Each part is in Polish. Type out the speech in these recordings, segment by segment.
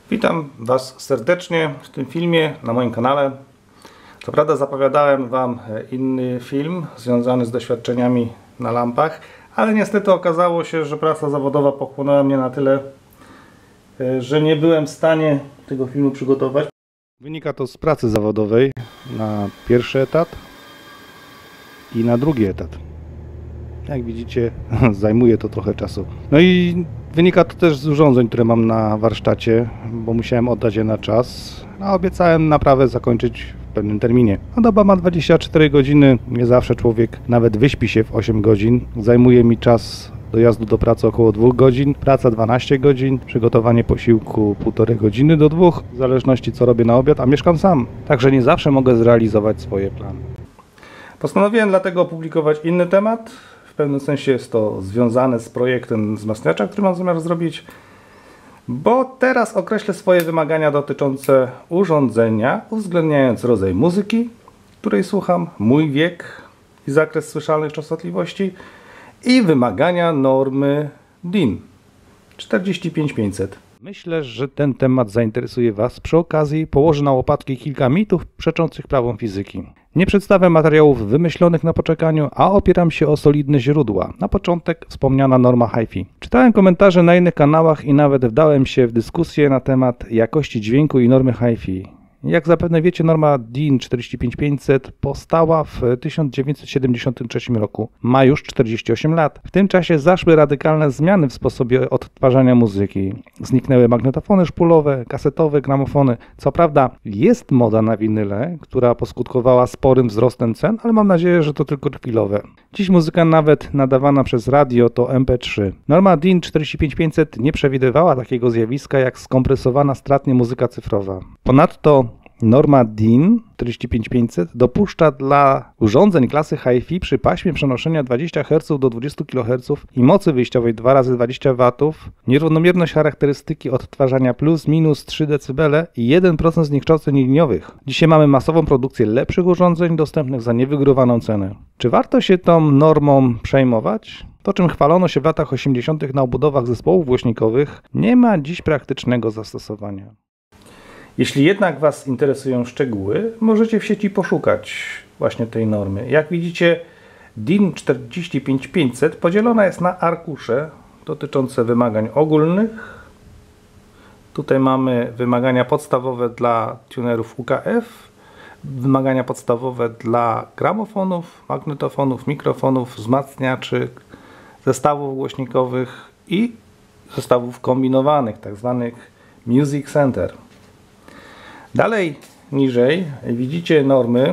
Witam Was serdecznie w tym filmie na moim kanale. Co prawda zapowiadałem Wam inny film związany z doświadczeniami na lampach, ale niestety okazało się, że praca zawodowa pochłonęła mnie na tyle, że nie byłem w stanie tego filmu przygotować. Wynika to z pracy zawodowej na pierwszy etat i na drugi etat. Jak widzicie, zajmuje to trochę czasu. No i wynika to też z urządzeń, które mam na warsztacie, bo musiałem oddać je na czas, a obiecałem naprawę zakończyć w pewnym terminie. No doba ma 24 godziny, nie zawsze człowiek nawet wyśpi się w 8 godzin. Zajmuje mi czas dojazdu do pracy około 2 godzin, praca 12 godzin, przygotowanie posiłku 1,5 godziny do 2, w zależności co robię na obiad, a mieszkam sam, także nie zawsze mogę zrealizować swoje plany. Postanowiłem dlatego opublikować inny temat. W pewnym sensie jest to związane z projektem wzmacniacza, który mam zamiar zrobić, bo teraz określę swoje wymagania dotyczące urządzenia, uwzględniając rodzaj muzyki, której słucham, mój wiek i zakres słyszalnych częstotliwości i wymagania normy DIN 45500. Myślę, że ten temat zainteresuje Was. Przy okazji położę na łopatki kilka mitów przeczących prawom fizyki. Nie przedstawiam materiałów wymyślonych na poczekaniu, a opieram się o solidne źródła. Na początek wspomniana norma HiFi. Czytałem komentarze na innych kanałach i nawet wdałem się w dyskusję na temat jakości dźwięku i normy HiFi. Jak zapewne wiecie, norma DIN 45500 powstała w 1973 roku. Ma już 48 lat. W tym czasie zaszły radykalne zmiany w sposobie odtwarzania muzyki. Zniknęły magnetofony szpulowe, kasetowe, gramofony. Co prawda jest moda na winyle, która poskutkowała sporym wzrostem cen, ale mam nadzieję, że to tylko chwilowe. Dziś muzyka nawet nadawana przez radio to MP3. Norma DIN 45500 nie przewidywała takiego zjawiska jak skompresowana stratnie muzyka cyfrowa. Ponadto norma DIN 45500 dopuszcza dla urządzeń klasy HiFi przy paśmie przenoszenia 20 Hz do 20 kHz i mocy wyjściowej 2x20 W nierównomierność charakterystyki odtwarzania plus minus 3 dB i 1% zniekształceń liniowych. Dzisiaj mamy masową produkcję lepszych urządzeń dostępnych za niewygórowaną cenę. Czy warto się tą normą przejmować? To, czym chwalono się w latach 80. na obudowach zespołów głośnikowych, nie ma dziś praktycznego zastosowania. Jeśli jednak Was interesują szczegóły, możecie w sieci poszukać właśnie tej normy. Jak widzicie, DIN 45500 podzielona jest na arkusze dotyczące wymagań ogólnych. Tutaj mamy wymagania podstawowe dla tunerów UKF, wymagania podstawowe dla gramofonów, magnetofonów, mikrofonów, wzmacniaczy, zestawów głośnikowych i zestawów kombinowanych, tak zwanych Music Center. Dalej, niżej widzicie normy.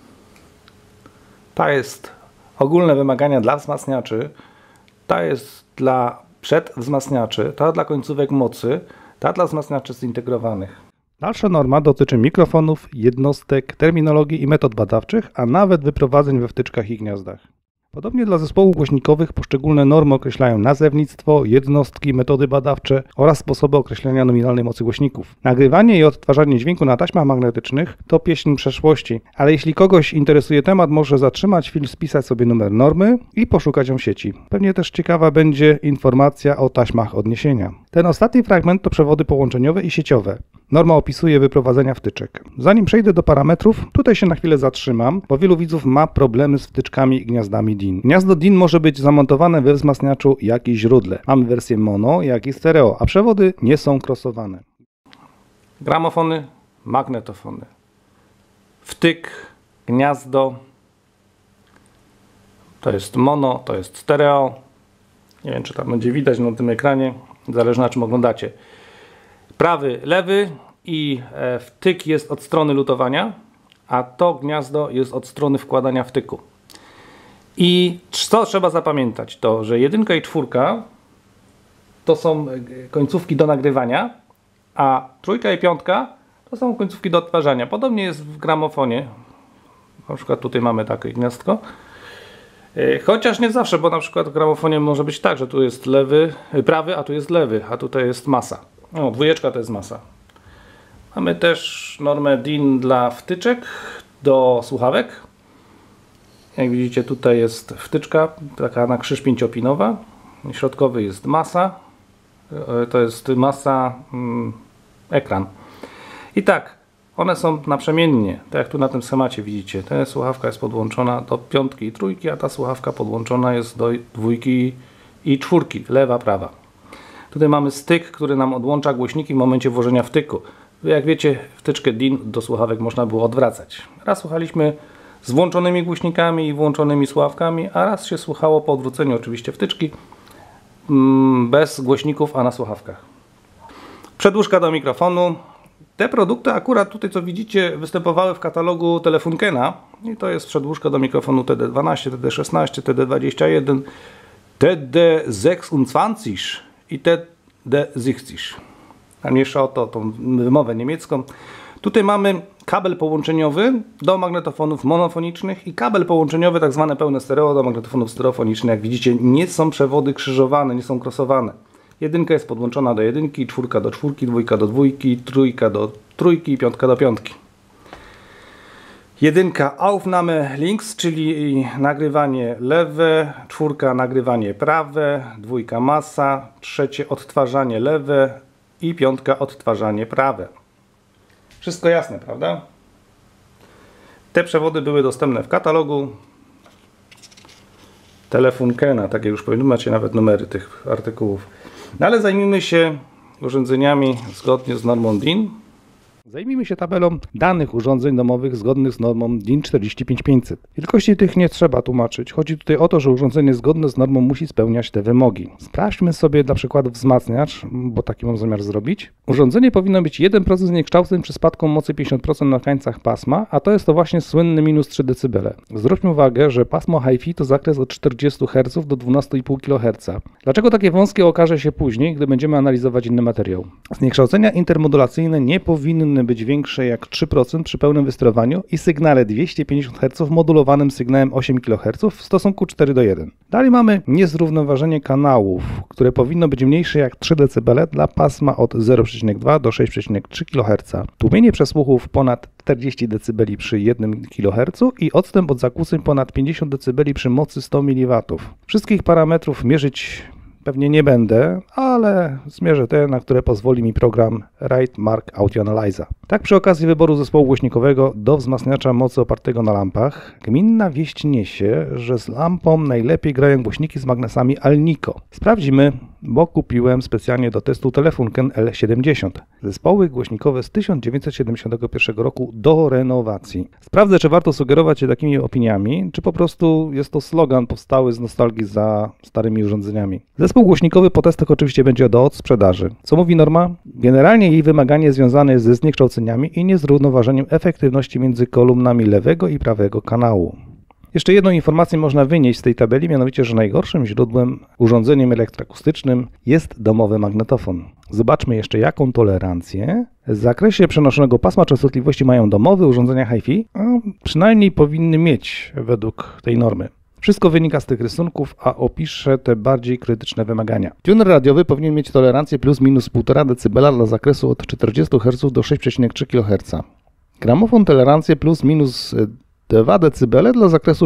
Ta jest ogólne wymagania dla wzmacniaczy, ta jest dla przedwzmacniaczy, ta dla końcówek mocy, ta dla wzmacniaczy zintegrowanych. Dalsza norma dotyczy mikrofonów, jednostek, terminologii i metod badawczych, a nawet wyprowadzeń we wtyczkach i gniazdach. Podobnie dla zespołów głośnikowych poszczególne normy określają nazewnictwo, jednostki, metody badawcze oraz sposoby określenia nominalnej mocy głośników. Nagrywanie i odtwarzanie dźwięku na taśmach magnetycznych to pieśń przeszłości, ale jeśli kogoś interesuje temat, może zatrzymać film, spisać sobie numer normy i poszukać ją w sieci. Pewnie też ciekawa będzie informacja o taśmach odniesienia. Ten ostatni fragment to przewody połączeniowe i sieciowe. Norma opisuje wyprowadzenia wtyczek. Zanim przejdę do parametrów, tutaj się na chwilę zatrzymam, bo wielu widzów ma problemy z wtyczkami i gniazdami DIN. Gniazdo DIN może być zamontowane we wzmacniaczu, jak i źródle. Mamy wersję mono, jak i stereo, a przewody nie są crossowane. Gramofony, magnetofony, wtyk, gniazdo, to jest mono, to jest stereo. Nie wiem, czy tam będzie widać na tym ekranie, zależy na czym oglądacie. Prawy, lewy i wtyk jest od strony lutowania, a to gniazdo jest od strony wkładania wtyku. I co trzeba zapamiętać, to że 1 i 4 to są końcówki do nagrywania, a 3 i 5 to są końcówki do odtwarzania. Podobnie jest w gramofonie. Na przykład tutaj mamy takie gniazdko. Chociaż nie zawsze, bo na przykład w gramofonie może być tak, że tu jest prawy, a tu jest lewy, a tutaj jest masa. O, 2 to jest masa. Mamy też normę DIN dla wtyczek do słuchawek. Jak widzicie, tutaj jest wtyczka, taka na krzyż 5-pinowa. Środkowy jest masa. To jest masa ekran. I tak, one są naprzemiennie, tak jak tu na tym schemacie widzicie. Ta słuchawka jest podłączona do 5 i 3, a ta słuchawka podłączona jest do 2 i 4, lewa, prawa. Tutaj mamy styk, który nam odłącza głośniki w momencie włożenia wtyku. Jak wiecie, wtyczkę DIN do słuchawek można było odwracać. Raz słuchaliśmy z włączonymi głośnikami i włączonymi słuchawkami, a raz się słuchało po odwróceniu oczywiście wtyczki bez głośników, a na słuchawkach. Przedłużka do mikrofonu. Te produkty akurat tutaj, co widzicie, występowały w katalogu Telefunkena i to jest przedłużka do mikrofonu TD12, TD16, TD21, TD26 i TD60. A mniejsza o to, tą wymowę niemiecką. Tutaj mamy kabel połączeniowy do magnetofonów monofonicznych i kabel połączeniowy, tak zwane pełne stereo, do magnetofonów stereofonicznych. Jak widzicie, nie są przewody krzyżowane, nie są crossowane. Jedynka jest podłączona do jedynki, 4 do 4, 2 do 2, 3 do 3 i 5 do 5. Jedynka Aufnahme links, czyli nagrywanie lewe, 4 nagrywanie prawe, 2 masa, 3 odtwarzanie lewe i 5 odtwarzanie prawe. Wszystko jasne, prawda? Te przewody były dostępne w katalogu Telefunkena, tak jak już powiedziałem, macie nawet numery tych artykułów. No ale zajmijmy się urządzeniami zgodnie z normą DIN. Zajmijmy się tabelą danych urządzeń domowych zgodnych z normą DIN 45500. Wielkości tych nie trzeba tłumaczyć. Chodzi tutaj o to, że urządzenie zgodne z normą musi spełniać te wymogi. Sprawdźmy sobie dla przykładu wzmacniacz, bo taki mam zamiar zrobić. Urządzenie powinno być 1% zniekształceń przy spadku mocy 50% na krańcach pasma, a to jest to właśnie słynny minus 3 dB. Zwróćmy uwagę, że pasmo Hi-Fi to zakres od 40 Hz do 12,5 kHz. Dlaczego takie wąskie okaże się później, gdy będziemy analizować inny materiał? Zniekształcenia intermodulacyjne nie powinny być większe jak 3% przy pełnym wysterowaniu i sygnale 250 Hz modulowanym sygnałem 8 kHz w stosunku 4:1. Dalej mamy niezrównoważenie kanałów, które powinno być mniejsze jak 3 dB dla pasma od 0,2 do 6,3 kHz. Tłumienie przesłuchów ponad 40 dB przy 1 kHz i odstęp od zakłóceń ponad 50 dB przy mocy 100 mW. Wszystkich parametrów mierzyć pewnie nie będę, ale zmierzę te, na które pozwoli mi program Write Mark Audio Analyzer. Tak przy okazji wyboru zespołu głośnikowego do wzmacniacza mocy opartego na lampach, gminna wieść niesie, że z lampą najlepiej grają głośniki z magnesami Alnico. Sprawdzimy, bo kupiłem specjalnie do testu Telefunken L70. Zespoły głośnikowe z 1971 roku do renowacji. Sprawdzę, czy warto sugerować się takimi opiniami, czy po prostu jest to slogan powstały z nostalgii za starymi urządzeniami. Zespół głośnikowy po testach oczywiście będzie do odsprzedaży. Co mówi norma? Generalnie jej wymaganie związane jest ze zniekształceniami i niezrównoważeniem efektywności między kolumnami lewego i prawego kanału. Jeszcze jedną informację można wynieść z tej tabeli, mianowicie, że najgorszym źródłem, urządzeniem elektroakustycznym jest domowy magnetofon. Zobaczmy jeszcze, jaką tolerancję w zakresie przenoszonego pasma częstotliwości mają domowe urządzenia Hi-Fi, a przynajmniej powinny mieć według tej normy. Wszystko wynika z tych rysunków, a opiszę te bardziej krytyczne wymagania. Tuner radiowy powinien mieć tolerancję plus minus 1,5 dB dla zakresu od 40 Hz do 6,3 kHz. Gramofon tolerancję plus minus 2 dB dla zakresu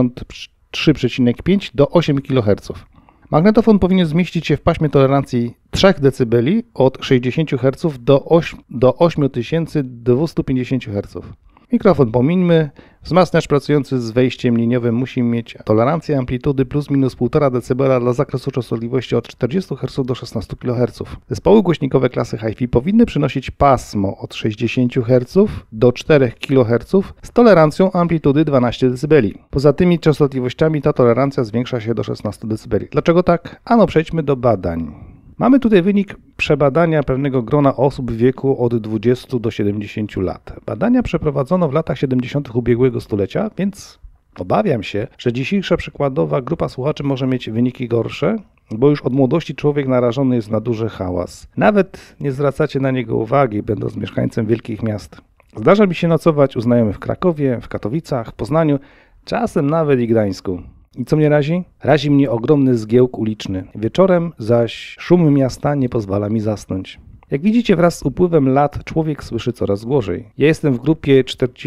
63,5 do 8 kHz. Magnetofon powinien zmieścić się w paśmie tolerancji 3 dB od 60 Hz do 8250 Hz. Mikrofon pomińmy. Wzmacniacz pracujący z wejściem liniowym musi mieć tolerancję amplitudy plus minus 1,5 dB dla zakresu częstotliwości od 40 Hz do 16 kHz. Zespoły głośnikowe klasy Hi-Fi powinny przynosić pasmo od 60 Hz do 4 kHz z tolerancją amplitudy 12 dB. Poza tymi częstotliwościami ta tolerancja zwiększa się do 16 dB. Dlaczego tak? Ano przejdźmy do badań. Mamy tutaj wynik przebadania pewnego grona osób w wieku od 20 do 70 lat. Badania przeprowadzono w latach 70. ubiegłego stulecia, więc obawiam się, że dzisiejsza przykładowa grupa słuchaczy może mieć wyniki gorsze, bo już od młodości człowiek narażony jest na duży hałas. Nawet nie zwracacie na niego uwagi, będąc mieszkańcem wielkich miast. Zdarza mi się nocować u znajomych w Krakowie, w Katowicach, Poznaniu, czasem nawet i Gdańsku. I co mnie razi? Razi mnie ogromny zgiełk uliczny. Wieczorem zaś szum miasta nie pozwala mi zasnąć. Jak widzicie, wraz z upływem lat człowiek słyszy coraz gorzej. Ja jestem w grupie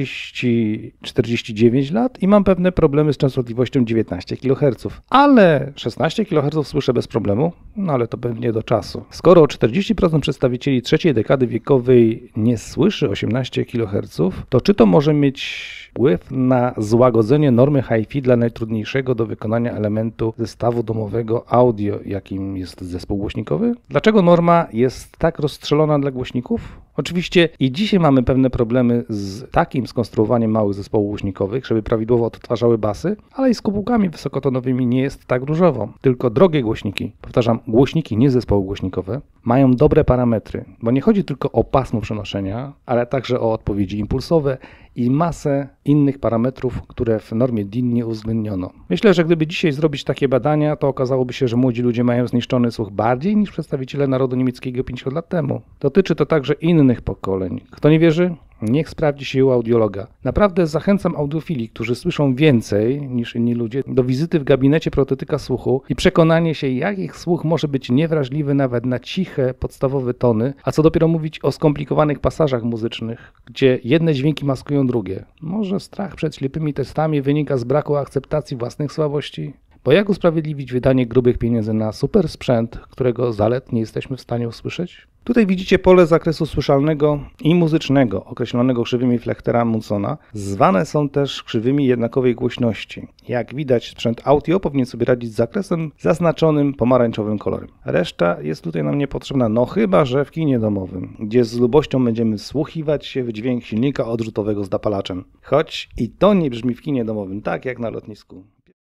40-49 lat i mam pewne problemy z częstotliwością 19 kHz, ale 16 kHz słyszę bez problemu, no ale to pewnie do czasu. Skoro 40% przedstawicieli trzeciej dekady wiekowej nie słyszy 18 kHz, to czy to może mieć wpływ na złagodzenie normy HiFi dla najtrudniejszego do wykonania elementu zestawu domowego audio, jakim jest zespół głośnikowy? Dlaczego norma jest tak rozstrzelona dla głośników? Oczywiście i dzisiaj mamy pewne problemy z takim skonstruowaniem małych zespołów głośnikowych, żeby prawidłowo odtwarzały basy, ale i z komórkami wysokotonowymi nie jest tak różowo. Tylko drogie głośniki, powtarzam, głośniki, nie zespoły głośnikowe, mają dobre parametry, bo nie chodzi tylko o pasmo przenoszenia, ale także o odpowiedzi impulsowe i masę innych parametrów, które w normie DIN nie uwzględniono. Myślę, że gdyby dzisiaj zrobić takie badania, to okazałoby się, że młodzi ludzie mają zniszczony słuch bardziej niż przedstawiciele narodu niemieckiego 50 lat temu. Dotyczy to także innych pokoleń. Kto nie wierzy? Niech sprawdzi się u audiologa. Naprawdę zachęcam audiofili, którzy słyszą więcej niż inni ludzie, do wizyty w gabinecie protetyka słuchu i przekonanie się, jak ich słuch może być niewrażliwy nawet na ciche, podstawowe tony, a co dopiero mówić o skomplikowanych pasażach muzycznych, gdzie jedne dźwięki maskują drugie. Może strach przed ślepymi testami wynika z braku akceptacji własnych słabości? Bo jak usprawiedliwić wydanie grubych pieniędzy na super sprzęt, którego zalet nie jesteśmy w stanie usłyszeć? Tutaj widzicie pole zakresu słyszalnego i muzycznego, określonego krzywymi Flechtera Munsona. Zwane są też krzywymi jednakowej głośności. Jak widać, sprzęt audio powinien sobie radzić z zakresem zaznaczonym pomarańczowym kolorem. Reszta jest tutaj nam niepotrzebna, no chyba że w kinie domowym, gdzie z lubością będziemy wsłuchiwać się w dźwięk silnika odrzutowego z dopalaczem. Choć i to nie brzmi w kinie domowym tak jak na lotnisku.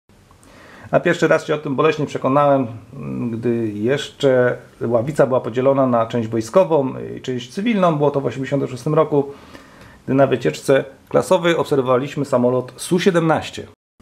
A pierwszy raz się o tym boleśnie przekonałem, gdy jeszcze Ławica była podzielona na część wojskową i część cywilną. Było to w 1986 roku, gdy na wycieczce klasowej obserwowaliśmy samolot Su-17.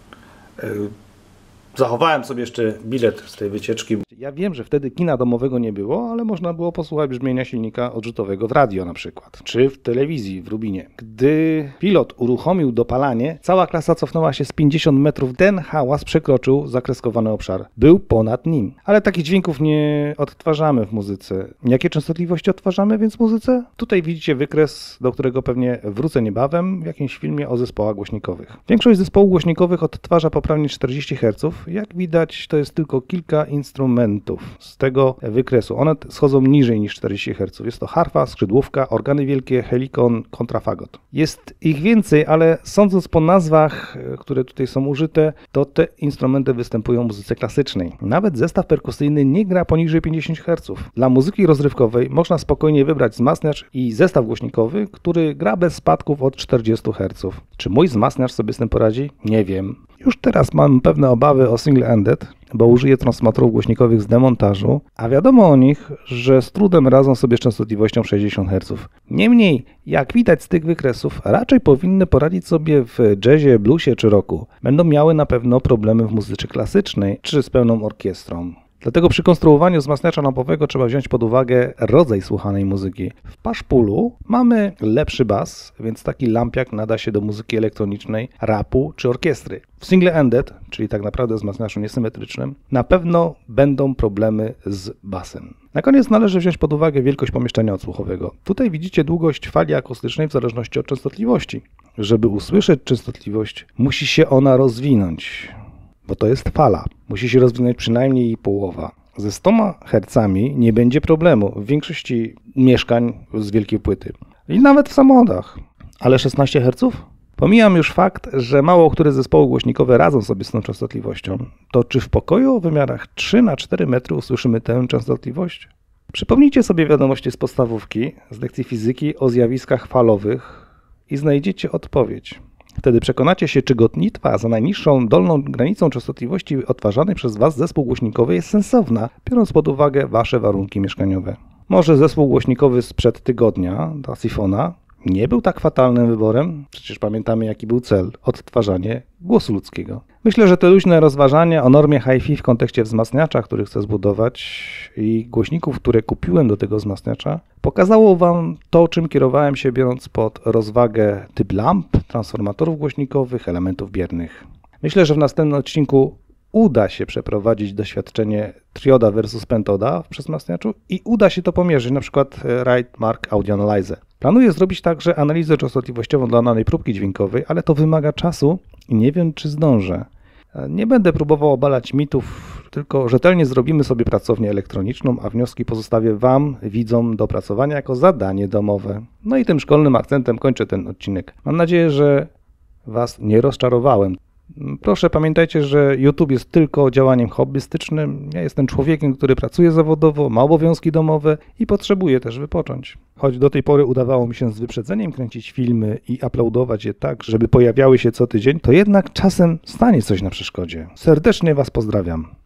Zachowałem sobie jeszcze bilet z tej wycieczki. Ja wiem, że wtedy kina domowego nie było, ale można było posłuchać brzmienia silnika odrzutowego w radio na przykład, czy w telewizji w Lubinie. Gdy pilot uruchomił dopalanie, cała klasa cofnęła się z 50 metrów. Ten hałas przekroczył zakreskowany obszar. Był ponad nim. Ale takich dźwięków nie odtwarzamy w muzyce. Jakie częstotliwości odtwarzamy więc w muzyce? Tutaj widzicie wykres, do którego pewnie wrócę niebawem w jakimś filmie o zespołach głośnikowych. Większość zespołów głośnikowych odtwarza poprawnie 40 Hz. Jak widać, to jest tylko kilka instrumentów z tego wykresu. One schodzą niżej niż 40 Hz. Jest to harfa, skrzydłówka, organy wielkie, helikon, kontrafagot. Jest ich więcej, ale sądząc po nazwach, które tutaj są użyte, to te instrumenty występują w muzyce klasycznej. Nawet zestaw perkusyjny nie gra poniżej 50 Hz. Dla muzyki rozrywkowej można spokojnie wybrać wzmacniacz i zestaw głośnikowy, który gra bez spadków od 40 Hz. Czy mój wzmacniacz sobie z tym poradzi? Nie wiem. Już teraz mam pewne obawy o single-ended, bo użyję transformatorów głośnikowych z demontażu, a wiadomo o nich, że z trudem radzą sobie z częstotliwością 60 Hz. Niemniej, jak widać z tych wykresów, raczej powinny poradzić sobie w jazzie, bluesie czy rocku. Będą miały na pewno problemy w muzyce klasycznej czy z pełną orkiestrą. Dlatego przy konstruowaniu wzmacniacza lampowego trzeba wziąć pod uwagę rodzaj słuchanej muzyki. W push-pullu mamy lepszy bas, więc taki lampiak nada się do muzyki elektronicznej, rapu czy orkiestry. W single-ended, czyli tak naprawdę wzmacniaczu niesymetrycznym, na pewno będą problemy z basem. Na koniec należy wziąć pod uwagę wielkość pomieszczenia odsłuchowego. Tutaj widzicie długość fali akustycznej w zależności od częstotliwości. Żeby usłyszeć częstotliwość, musi się ona rozwinąć. Bo to jest fala. Musi się rozwinąć przynajmniej jej połowa. Ze 100 Hz nie będzie problemu w większości mieszkań z wielkiej płyty. I nawet w samochodach. Ale 16 Hz? Pomijam już fakt, że mało które zespoły głośnikowe radzą sobie z tą częstotliwością. To czy w pokoju o wymiarach 3×4 metry usłyszymy tę częstotliwość? Przypomnijcie sobie wiadomości z podstawówki, z lekcji fizyki o zjawiskach falowych i znajdziecie odpowiedź. Wtedy przekonacie się, czy gonitwa za najniższą dolną granicą częstotliwości odtwarzanej przez Was zespół głośnikowy jest sensowna, biorąc pod uwagę Wasze warunki mieszkaniowe. Może zespół głośnikowy sprzed tygodnia, Dasifona, nie był tak fatalnym wyborem? Przecież pamiętamy, jaki był cel – odtwarzanie głosu ludzkiego. Myślę, że te luźne rozważania o normie HiFi w kontekście wzmacniacza, który chcę zbudować i głośników, które kupiłem do tego wzmacniacza, pokazało Wam to, czym kierowałem się, biorąc pod rozwagę typ lamp, transformatorów głośnikowych, elementów biernych. Myślę, że w następnym odcinku uda się przeprowadzić doświadczenie Trioda versus Pentoda w przezmacniaczu i uda się to pomierzyć, na przykład Write Mark Audio Analyzer. Planuję zrobić także analizę częstotliwościową dla danej próbki dźwiękowej, ale to wymaga czasu i nie wiem, czy zdążę. Nie będę próbował obalać mitów, tylko rzetelnie zrobimy sobie pracownię elektroniczną, a wnioski pozostawię Wam, widzom, do opracowania jako zadanie domowe. No i tym szkolnym akcentem kończę ten odcinek. Mam nadzieję, że Was nie rozczarowałem. Proszę pamiętajcie, że YouTube jest tylko działaniem hobbystycznym. Ja jestem człowiekiem, który pracuje zawodowo, ma obowiązki domowe i potrzebuje też wypocząć. Choć do tej pory udawało mi się z wyprzedzeniem kręcić filmy i uploadować je tak, żeby pojawiały się co tydzień, to jednak czasem stanie coś na przeszkodzie. Serdecznie Was pozdrawiam.